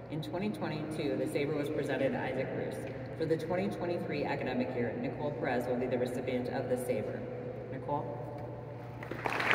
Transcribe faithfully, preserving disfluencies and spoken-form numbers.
In twenty twenty-two, the Saber was presented to Isaac Ruse. For the twenty twenty-three academic year, Nicole Perez will be the recipient of the Saber. Nicole?